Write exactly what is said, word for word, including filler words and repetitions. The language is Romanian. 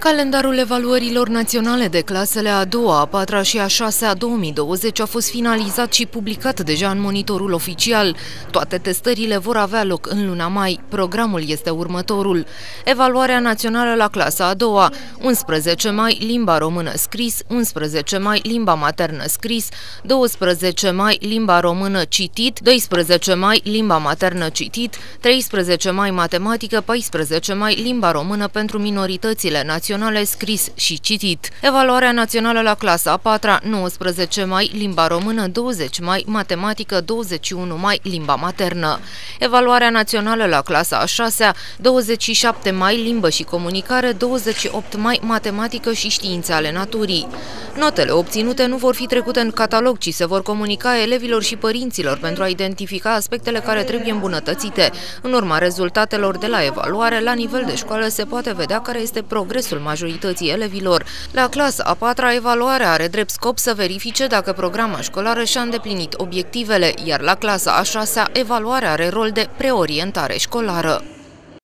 Calendarul evaluărilor naționale de clasele a doua, a patra și a șasea două mii douăzeci a fost finalizat și publicat deja în monitorul oficial. Toate testările vor avea loc în luna mai. Programul este următorul: evaluarea națională la clasa a doua, unsprezece mai limba română scris, unsprezece mai limba maternă scris, doisprezece mai limba română citit, doisprezece mai limba maternă citit, treisprezece mai matematică, paisprezece mai limba română pentru minoritățile naționale scris și citit. Evaluarea națională la clasa a patra, nouăsprezece mai limba română, douăzeci mai matematică, douăzeci și unu mai limba maternă. Evaluarea națională la clasa a șasea, douăzeci și șapte mai limbă și comunicare, douăzeci și opt mai matematică și științe ale naturii. Notele obținute nu vor fi trecute în catalog, ci se vor comunica elevilor și părinților pentru a identifica aspectele care trebuie îmbunătățite. În urma rezultatelor de la evaluare, la nivel de școală se poate vedea care este progresul majorității elevilor. La clasa a patra, evaluarea are drept scop să verifice dacă programa școlară și-a îndeplinit obiectivele, iar la clasa a șasea, evaluarea are rol de preorientare școlară.